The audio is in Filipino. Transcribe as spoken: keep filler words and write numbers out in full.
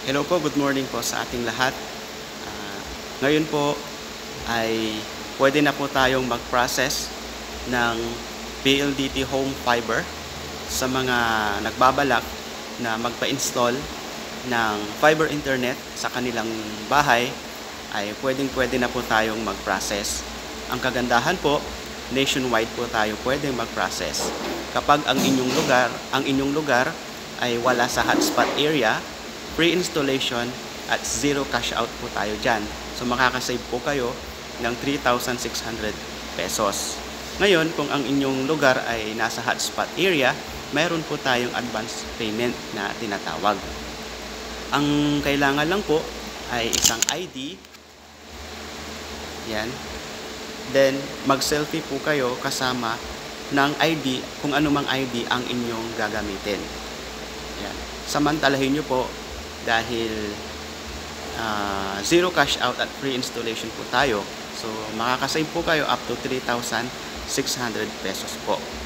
Hello po, good morning po sa ating lahat. Ah, ngayon po ay pwede na po tayong mag-process ng P L D T Home Fiber sa mga nagbabalak na magpa-install ng fiber internet sa kanilang bahay ay pwedeng-pwede na po tayong mag-process. Ang kagandahan po, nationwide po tayo pwedeng mag-process. Kapag ang inyong lugar, ang inyong lugar ay wala sa hotspot area, free installation at zero cash out po tayo dyan. So makakasave po kayo ng three thousand six hundred pesos. Ngayon, kung ang inyong lugar ay nasa hotspot area, mayroon po tayong advance payment na tinatawag. Ang kailangan lang po ay isang I D. Yan. Then, mag-selfie po kayo kasama ng I D, kung anumang I D ang inyong gagamitin. Yan. Samantalahin nyo po dahil uh, zero cash out at free installation po tayo. So, makakasave po kayo up to three thousand six hundred pesos po.